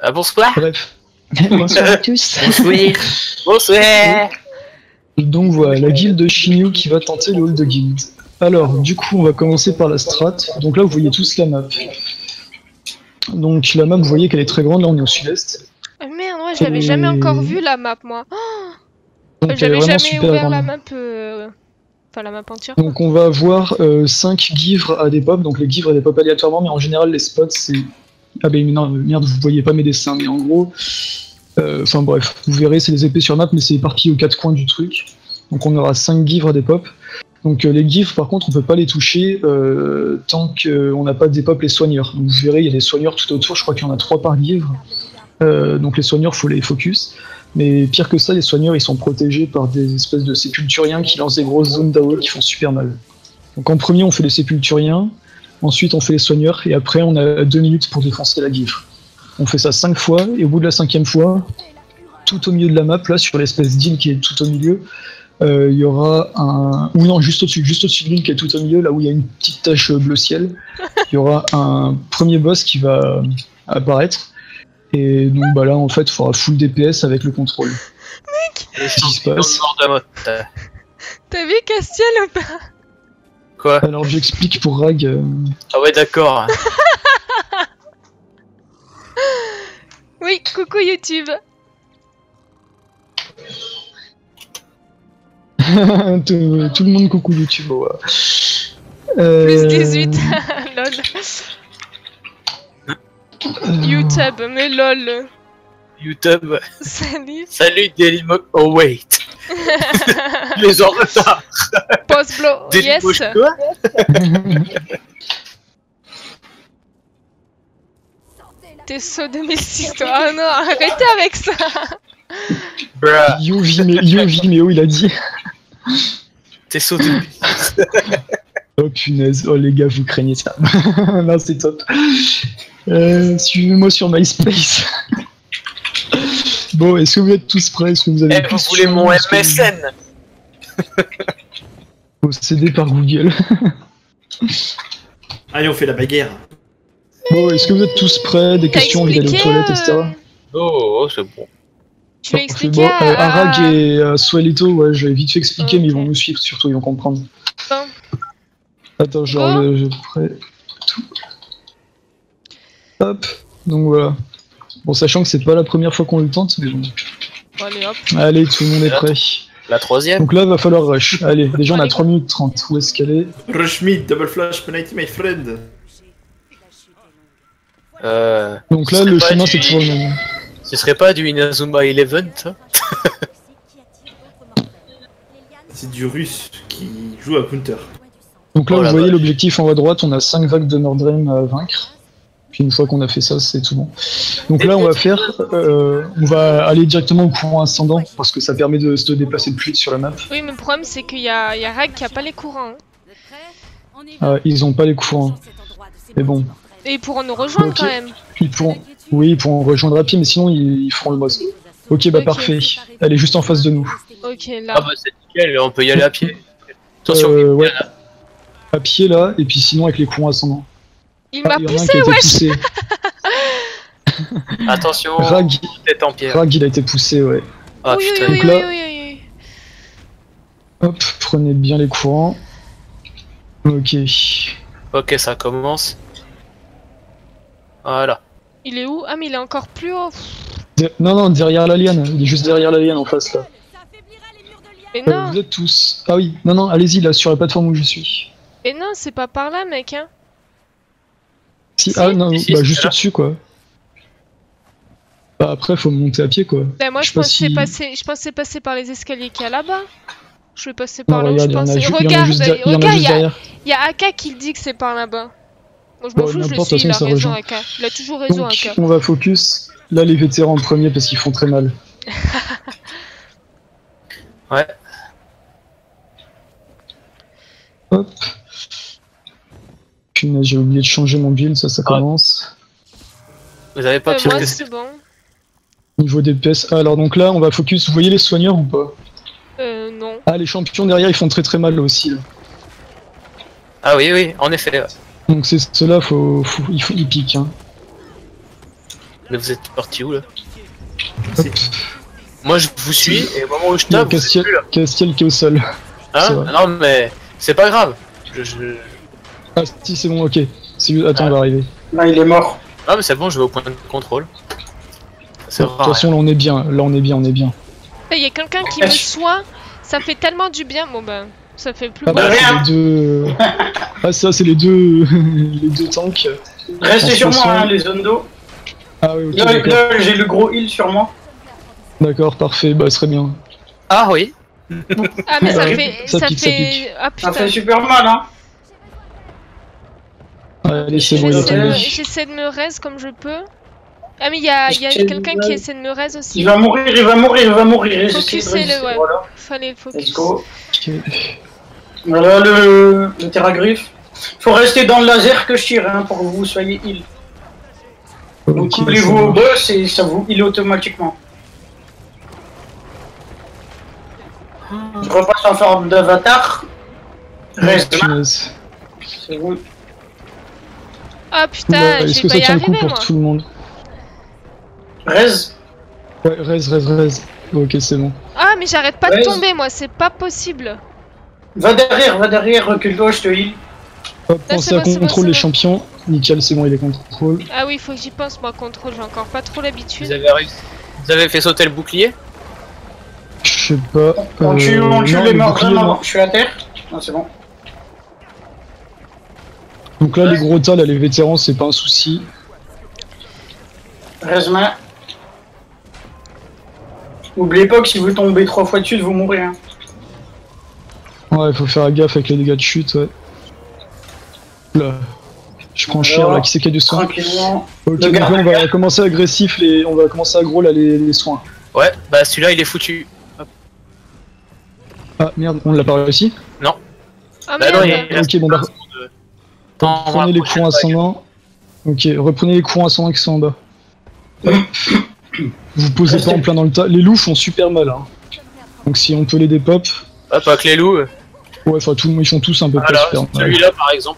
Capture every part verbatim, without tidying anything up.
Ah, bonsoir. Bref. Bonsoir à tous. Bonsoir. Bonsoir. Donc voilà, la guilde de Shinyu qui va tenter le hall de guilde. Alors, du coup, on va commencer par la strat. Donc là, vous voyez tous la map. Donc la map, vous voyez qu'elle est très grande. Là, on est au sud-est. Oh, merde, ouais, je l'avais Et... jamais encore vu la map, moi. Oh, j'avais jamais ouvert grande. la map... Euh... Enfin, la map entière. Donc on va avoir euh, cinq givres à des pop. Donc les givres à des pop aléatoirement, mais en général, les spots, c'est... Ah ben non, merde, vous voyez pas mes dessins, mais en gros... Enfin euh, bref, vous verrez, c'est les épées sur map, mais c'est parti aux quatre coins du truc. Donc on aura cinq givres à des pop. Donc euh, les givres, par contre, on peut pas les toucher euh, tant qu'on n'a pas des pop les soigneurs. Donc vous verrez, il y a des soigneurs tout autour, je crois qu'il y en a trois par givre. Euh, donc les soigneurs, faut les focus. Mais pire que ça, les soigneurs, ils sont protégés par des espèces de sépulturiens qui lancent des grosses zones d'A O E qui font super mal. Donc en premier, on fait les sépulturiens, ensuite on fait les soigneurs, et après on a deux minutes pour défoncer la givre. On fait ça cinq fois, et au bout de la cinquième fois, tout au milieu de la map, là, sur l'espèce d'île qui est tout au milieu, il euh, y aura un... Ou non, juste au-dessus, juste au-dessus de l'île qui est tout au milieu, là où il y a une petite tache bleu ciel, il y aura un premier boss qui va apparaître. Et donc bah là, en fait, il faudra full D P S avec le contrôle. Mec, qu'est-ce qui se passe? T'as vu Castiel ou pas? Quoi? Alors j'explique pour Rag. Euh... Ah ouais, d'accord. Oui, coucou YouTube. tout, tout le monde coucou YouTube. Ouais. Euh... Plus dix-huit, lol. YouTube, mais lol. YouTube. Salut. Salut Dailymotion. Oh wait. Les en retard. Post-blow. Yes. Quoi? T'es saut deux mille six toi. Oh non, arrêtez avec ça. Bruh. Yo Vimeo, il a dit. T'es saut deux mille six. Oh punaise, oh les gars, vous craignez ça. Non, c'est top. Euh, Suivez-moi sur MySpace. Bon, est-ce que vous êtes tous prêts? Est-ce que vous avez hey, vous voulez mon M S N? Possédé par Google. Allez, on fait la bagarre. Bon, est-ce que vous êtes tous prêts? Des questions, envie d'aller aux toilettes, et cetera. Oh, oh c'est bon. Tu l'as expliqué bon, à... euh, Arag et euh, Swelito, ouais, je l'ai vite fait expliquer, okay. Mais ils vont nous suivre, surtout, ils vont comprendre. Bon. Attends, genre, oh. le, je prêt. Tout. Hop, donc voilà. Bon, sachant que c'est pas la première fois qu'on le tente, mais bon. Allez, hop. Allez, tout le monde est prêt. La troisième. Donc là, va falloir rush. Allez, déjà on a trois minutes trente. Où est-ce qu'elle est? Rush mid, double flash, penalty, my friend. Euh. Donc là, le chemin, c'est toujours le même. Ce serait pas du Inazuma Eleven, ça? C'est du russe qui joue à counter. Donc là, oh, vous voyez vache. l'objectif en haut à droite, on a cinq vagues de Nordreim à vaincre. Puis une fois qu'on a fait ça, c'est tout bon. Donc là, on va faire, euh, on va aller directement au courant ascendant parce que ça permet de se déplacer plus vite sur la map. Oui, mais le problème c'est qu'il y a, y a Rag qui a pas les courants. Ah, ils ont pas les courants. Mais bon. Et ils pourront nous rejoindre okay. quand même. Ils pourront, oui, ils pourront rejoindre à pied, mais sinon ils, ils feront le boss. Ok, bah okay. Parfait. Elle est juste en face de nous. Ok, là. Ah bah c'est nickel, on peut y aller à pied. Attention, euh, ouais. À pied là, et puis sinon avec les courants ascendants. Il m'a ah, poussé, wesh poussé. Attention, Rag, tête en pierre. Rag, il a été poussé, ouais. Ah oui, putain. Oui, Donc là, oui, oui, oui, oui. Hop, prenez bien les courants. Ok. Ok, ça commence. Voilà. Il est où? Ah, mais il est encore plus haut. De... Non, non, derrière la liane. Il est juste derrière la liane en face, là. Mais non. Euh, vous êtes tous. Ah oui, non, non, allez-y, là, sur la plateforme où je suis. Et non, c'est pas par là, mec, hein. Si, si. ah non, si, bah si, juste au-dessus, quoi. Bah après, faut monter à pied, quoi. Bah moi, je, je pensais si... passer, je pensais passer par les escaliers qu'il y a là-bas. Je vais passer par non, là regarde, où je pensais. Regarde, regarde, il y, a, y a Aka qui le dit que c'est par là-bas. Bon, je m'en bon, fous, je le suis, il a raison, Aka. Il a toujours raison, Donc, Aka. On va focus, là, les vétérans en premier, parce qu'ils font très mal. Ouais. Hop. Punaise, j'ai oublié de changer mon build, ça, ça commence. Vous avez pas euh, pire moi, que c'est bon. Niveau D P S. Ah, alors donc là, on va focus. Vous voyez les soigneurs ou pas? Euh, non. Ah, les champions derrière, ils font très très mal là aussi. Là. Ah oui, oui, en effet. Ouais. Donc c'est ceux-là, faut, faut, il faut, ils piquent. Hein. Mais vous êtes parti où là? Moi je vous suis et au moment où je tape, Castiel, Castiel qui est au sol. Hein? Non mais c'est pas grave. Je, je... Ah si c'est bon, ok. Attends, ah. on va arriver. Là il est mort. Ah mais c'est bon, je vais au point de contrôle. De toute façon là on est bien, là on est bien, on est bien. Il y a quelqu'un qui me soigne, ça fait tellement du bien. Bon bah ça fait plus ah bah, mal. Les deux... ah ça c'est les deux les deux tanks. Restez sur moi hein, les zones d'eau. Ah oui, ok. Là, là j'ai le gros heal sur moi. D'accord, parfait, bah très bien. Ah oui. Ah mais ça fait... ça, ça pique, fait... ça pique. Ah putain. Ça fait super mal hein. Allez c'est bon, il est tombé. J'essaie de me raise comme je peux. Ah mais il y a, y a quelqu'un qui essaie de me raise aussi. Il va mourir, il va mourir, il va mourir. Focuser le ouais. Voilà. Fallait focus. Let's go. Okay. Voilà le, le terragriffe. Faut rester dans le laser que je tire hein, pour que vous soyez heal. Okay, donc couplez-vous au boss et ça vous heal automatiquement. Je repasse en forme d'avatar. Reste. C'est bon. Ah putain, est-ce que ça tient le coup pour tout le monde? Rez. Ouais, rez, rez, rez. Ok, c'est bon. Ah, mais j'arrête pas de tomber, moi, c'est pas possible. Va derrière, va derrière, recule-toi, je te heal. Hop, pensez à contrôle les champions. Nickel, c'est bon, il est contrôle. Ah oui, faut que j'y pense, moi, contrôle, j'ai encore pas trop l'habitude. Vous avez réussi. Vous avez fait sauter le bouclier? Je sais pas. On tue, on tue les morts, vraiment, je suis à terre. Non, c'est bon. Donc là, ouais. Les gros tas, là, les vétérans, c'est pas un souci. Resma. N'oubliez pas que si vous tombez trois fois dessus, vous mourrez. Hein. Ouais, faut faire gaffe avec les dégâts de chute, ouais. Là. Je prends cher, là, qui c'est qui a du soin? Tranquillement. Ok, donc là, on va commencer agressif, les... on va commencer aggro, là, les, les soins. Ouais, bah celui-là, il est foutu. Hop. Ah, merde, on l'a pas réussi? Non. Ah, bah, non, il y a... Ok, bon, bah... Reprenez les courants ascendants. Ok, reprenez les courants ascendants qui sont en bas. Hop. Vous posez pas en plein dans le tas. Les loups font super mal. Hein. Donc si on peut les dépop. Hop, avec les loups. Ouais, enfin, tout, ils font tous un peu voilà, super mal. Celui-là, par exemple.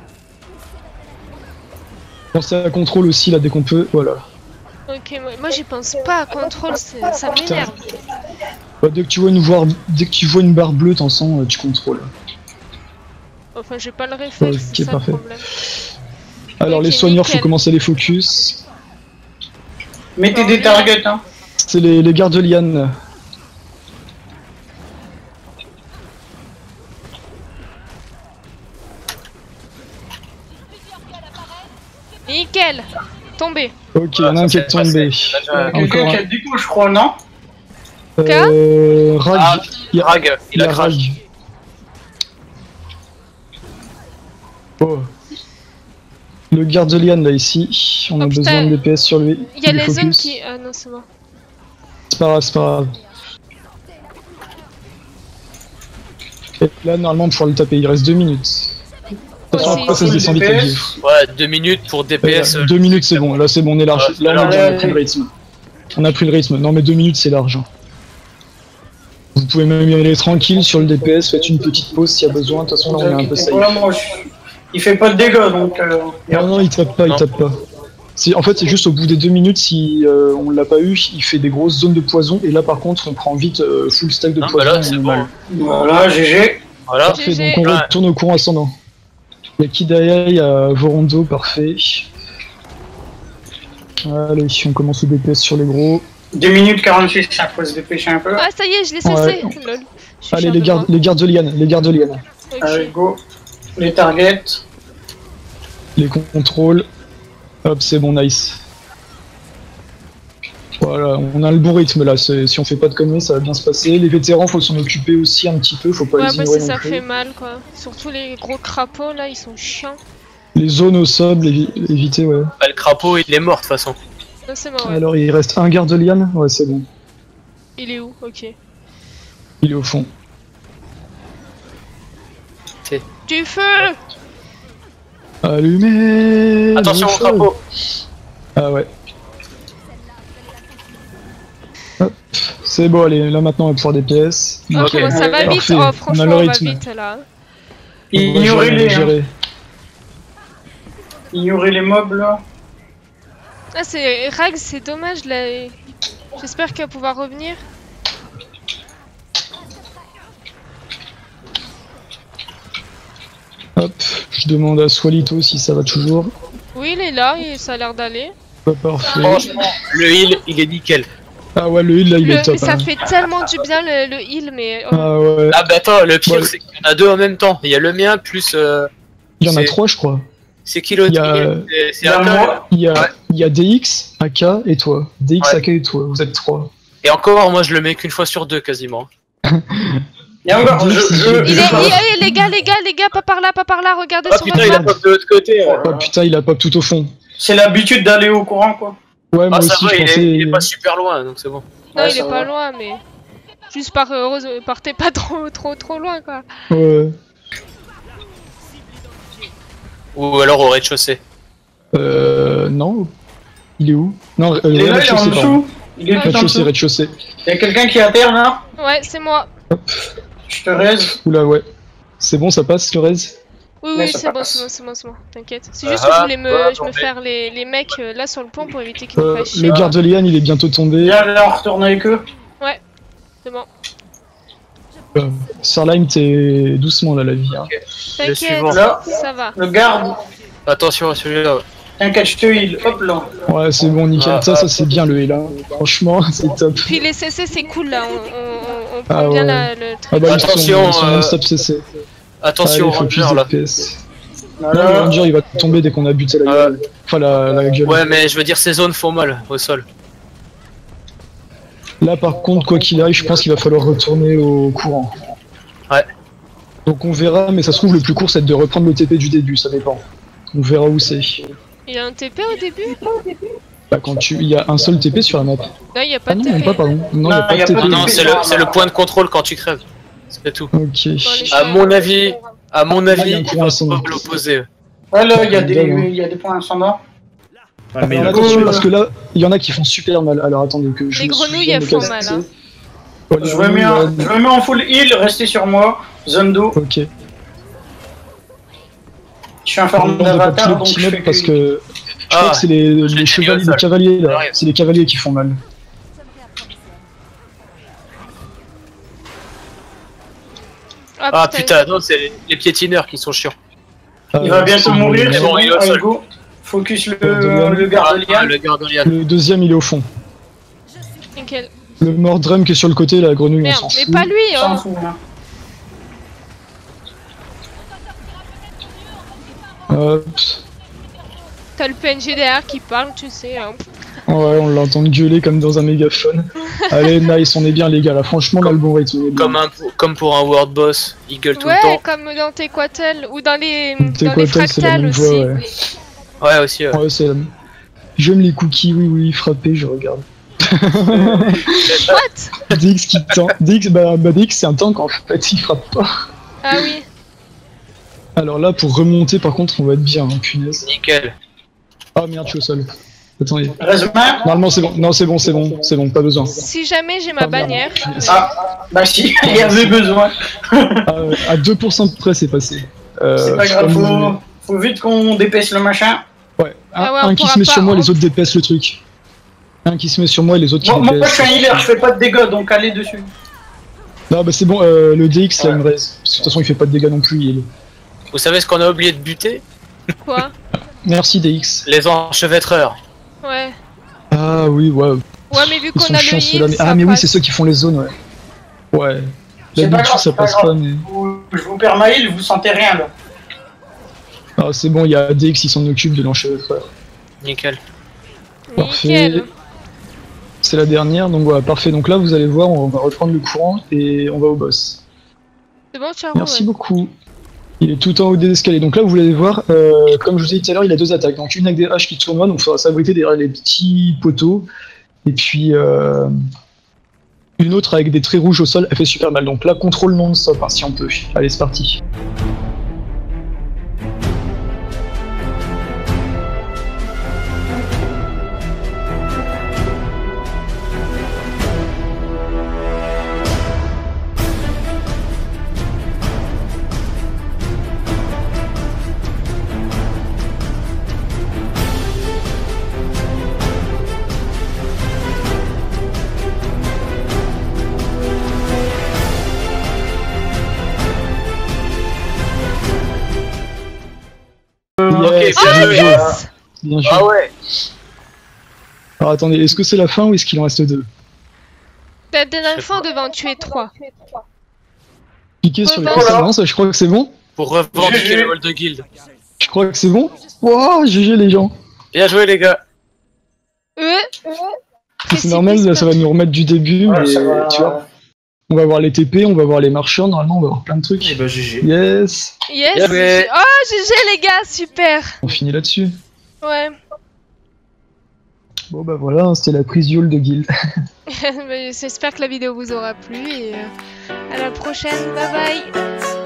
Pensez à contrôle aussi, là, dès qu'on peut. Voilà. Ok, moi, moi j'y pense pas à contrôle, ça m'énerve. Bah, dès, que tu vois une voir... dès que tu vois une barre bleue, t'en sens, tu contrôles. Enfin, j'ai pas le réflexe, okay, c'est ça parfait. le problème. Alors, okay, les soigneurs, nickel. Faut commencer les focus. Mettez des targets, hein. C'est les, les gardes lianes. Nickel. Tombé. Ok, il y en a un qui est tombé. Quelqu'un qui a du coup, je crois, non? Euh... Rag. Ah, il, Rag. il a Rag. Oh. Le garde liane là ici, on oh, a putain. besoin de D P S sur lui. Il y a les zones qui... Ah non c'est bon. C'est pas grave, c'est pas grave. Et là normalement on pourra le taper, il reste deux minutes. De toute façon après ça se descend vite avec Dieu. Ouais, deux minutes pour D P S. Euh, deux minutes c'est bon, là c'est bon, on est large. Ouais, là on a, bien, on a pris le rythme. On a pris le rythme, non mais deux minutes c'est large. Vous pouvez même y aller tranquille sur le D P S, faites une petite pause s'il y a besoin, de toute façon là on est un peu safe. Il fait pas de dégâts donc. Euh... Non, non, il tape pas, non. il tape pas. En fait, c'est juste au bout des deux minutes, si euh, on l'a pas eu, il fait des grosses zones de poison, et là par contre, on prend vite euh, full stack de non, poison. Bah là, c'est bon. Voilà, G G. Voilà. Parfait, G G. Donc on ouais. retourne au courant ascendant. Il y a qui derrière? Il y a Vorondo, parfait. Allez, on commence le D P S sur les gros. deux minutes quarante-six, ça faut se dépêcher un peu. Ah, ça y est, je l'ai cessé. Ouais. Lol. Allez, les gardes, les gardes de liane, les gardes de liane. Okay. Allez, go. Les targets. Les contrôles. Hop, c'est bon, nice. Voilà, on a le bon rythme là. Si on fait pas de conneries, ça va bien se passer. Les vétérans, faut s'en occuper aussi un petit peu. Faut pas ouais, les ignorer bah non ça plus. fait mal quoi. Surtout les gros crapauds là, ils sont chiants. Les zones au sol, évi éviter, ouais. Bah, le crapaud, il est mort de toute façon. Non, c'est mort. Ouais. Alors, il reste un garde liane. Ouais, c'est bon. Il est où? Ok. Il est au fond. Du feu! Allumez! Attention au crapaud! Ah ouais. C'est bon, allez, là maintenant on va pouvoir des pièces. Ok, okay. Bon, ça va vite, oh, franchement on, on va vite là. Ignorez les, hein. Ignorez les mobs là. Ah, c'est Rag, c'est dommage là. J'espère qu'elle va pouvoir revenir. Hop, je demande à Swalito si ça va toujours. Oui, il est là et ça a l'air d'aller. Pas parfait. Franchement, le heal, il est nickel. Ah ouais, le heal là, il le, est top. Mais ça hein. fait tellement du bien le, le heal, mais. Oh. Ah ouais. Ah bah attends, le pire, ouais. c'est qu'il y en a deux en même temps. Il y a le mien plus. Euh, il y en a trois, je crois. C'est qui l'autre? Il y a, c'est A K. Il y a, ouais. il y a D X, A K et toi. D X, ouais. A K et toi, vous êtes trois. Et encore, moi je le mets qu'une fois sur deux quasiment. Et encore, je, je, il est, il est, les gars, les gars, les gars, pas par là, pas par là, regardez ah, sur putain, votre il a map. pop de l'autre côté. Oh, oh putain, il a pop tout au fond. C'est l'habitude d'aller au courant, quoi. Ouais, moi ah, ça aussi, va, je il, pensais... est, il est pas super loin, donc c'est bon. Non, ouais, il est va. pas loin, mais. Juste par heureuse, partez pas trop, trop, trop loin, quoi. Ouais. Ou alors au rez-de-chaussée. Euh. Non. Il est où? Non, euh, Il est là, il est en dessous. Il est tout en Rez-de-chaussée, dessous. rez-de-chaussée. Il y a quelqu'un qui est à terre, là? Ouais, c'est moi. Je te raise. Oula, ouais. C'est bon, ça passe le raise? Oui, Ouais, oui, ça c'est bon, passe. c'est bon, c'est bon, c'est bon, t'inquiète. C'est juste Ah, que je voulais me, ouais, je me non, mais- faire les, les mecs euh, là sur le pont pour éviter qu'ils nous Euh, fassent chier. le garde de Liane, il est bientôt tombé. Viens, là, on retourne avec eux. Ouais, c'est bon. Euh, Starlime, t'es doucement là, la vie. Hein. T'inquiète, suivant. Là. ça va. Le garde. Attention à celui-là. T'inquiète, je te heal. Hop là. Ouais, c'est bon, nickel. Ah, ça, ah, ça c'est bien le heal. Hein. Franchement, c'est top. Puis les C C, c'est cool là, on, on, on prend Ah, bien ouais. la, le truc. Ah bah, ils sont- Attention, ils sont euh, non-stop C C. Attention au Allez, focus ranger là. F P S. Non, Voilà. le ranger il va tomber dès qu'on a buté la gueule. Enfin, la, la gueule. Ouais, mais je veux dire, ces zones font mal au sol. Là, par contre, quoi qu'il arrive, je pense qu'il va falloir retourner au courant. Ouais. Donc on verra, mais ça se trouve, le plus court, c'est de reprendre le T P du début, ça dépend. On verra où c'est. Il y a un T P au début? Bah, quand tu... Il y a un seul T P sur la map. Non, il y a pas Ah de non, T P. même pas, pardon. Non, il n'y a Non, pas y a de pas T P. de Non, c'est le, c'est le point de contrôle quand tu crèves. C'est tout. Ok. À mon avis, à mon Ah, il y a avis, un il courant va ascendant. pas l'opposer. Ouais, là, il y a des, Dingue, hein. il y a des points ascendants. Ah, mais Alors le- attention, Oh. parce que là, il y en a qui font super mal. Alors attendez que je Les me grenouilles, souvienne elles de font casser. mal, hein. Ouais, les Je me mets, grenouilles, en, ouais. je me mets en full heal, restez sur moi. Zone d'eau. Ok. Je suis un On forme va pas tous d'avatar, les donc petits je mobs fais parce que... que je crois Ah, que c'est les, je l'ai les mis chevaliers, au les sol. cavaliers là. J'arrive. C'est les cavaliers qui font mal. Ah putain, non, c'est les, les piétineurs qui sont chiants. Il va Euh, bientôt c'est mourir, le- c'est bon, bon, il est au allez sol. go. Focus le, Garde de liane. le garde de Ah, liane. le garde de liane. Le deuxième il est au fond. Nickel. Le Mordrum qui est sur le côté, la grenouille, Merde, on s'en mais fout. pas lui, S'en hein. fout, hein. Hop. T'as le P N G derrière qui parle, tu sais. Hein. Ouais, on l'entend gueuler comme dans un mégaphone. Allez, nice, on est bien les gars là. Franchement, on a le bon rythme. on est bien. Comme, un, pour- comme pour un world boss, il gueule tout Ouais, le temps. comme dans Tequatel ou dans les, T'es dans quoi, les toi, c'est la fractales même aussi. voix, ouais. Ouais, aussi. Ouais. Ouais, c'est la même. J'aime les cookies, oui, oui, frapper, je regarde. What? D X qui tank. D X, bah, bah D X c'est un tank en fait, il frappe pas. Ah oui. Alors là, pour remonter, par contre, on va être bien, hein, punaise. Nickel. Ah merde, je suis au sol. Attendez. Reste-main. Normalement, c'est bon. Non, c'est bon, c'est bon, c'est bon, pas besoin. Si jamais j'ai ma Ah, merde. bannière. Punaise. Ah, bah si, il y avait besoin. Ah, ouais, à deux pour cent près, c'est passé. Euh, C'est pas grave, comme- faut, faut vite qu'on dépêche le machin. Ouais, un, Ah ouais, on un qui pourra se met pas, sur moi, hein. les autres dépaissent le truc. Un qui se met sur moi et les autres qui Moi, moi, dépaissent. je suis un healer, je fais pas de dégâts, donc allez dessus. Non, bah c'est bon, euh, le D X là, Ouais. il me reste. Parce que de toute façon, il fait pas de dégâts non plus. Il est... Vous savez ce qu'on a oublié de buter? Quoi? Merci D X. Les enchevêtreurs. Ouais. Ah oui, ouais. Ouais, mais vu Ils qu'on sont a chiants le ceux-là. heal, Mais... ça Ah, mais oui, passe. c'est ceux qui font les zones, ouais. Ouais. C'est pas D'habitude, grave, ça c'est pas passe grave. pas, mais. Vous- Je vous perds ma heal, vous sentez rien là. Ah, c'est bon, il y a D X qui s'en occupe de l'enchevêtreur. Nickel. Parfait. Nickel. C'est la dernière, donc voilà, parfait. Donc là, vous allez voir, on va reprendre le courant et on va au boss. C'est bon, Charo? Merci ouais. beaucoup. Il est tout en haut des escaliers. Donc là, vous allez voir, euh, comme je vous ai dit tout à l'heure, il a deux attaques. Donc une avec des haches qui tournent, donc il faudra s'abriter derrière les petits poteaux. Et puis euh, une autre avec des traits rouges au sol, elle fait super mal. Donc là, contrôle non-stop, hein, si on peut. Allez, c'est parti. yes, Ok, bien Oh, joué. yes. Bien joué. Ah ouais. Alors attendez, est-ce que c'est la fin ou est-ce qu'il en reste deux? La dernière fois, on devait en tuer trois. Cliquez sur les Voilà. précédents, ça je crois que c'est bon. Pour revendiquer le rôle de guilde. Je crois que c'est bon. Wow, G G les gens. Bien joué les gars. Euh. C'est normal, là, ça va nous remettre du début, Ouais, mais ça va. tu vois. On va voir les T P, on va voir les marchands, normalement on va voir plein de trucs. Et bah G G. Yes. Yes. Bien joué. Oh, G G les gars, super. On finit là-dessus. Ouais. Bon bah voilà, c'était la prise du hall de guild. J'espère que la vidéo vous aura plu et euh, à la prochaine. Bye bye.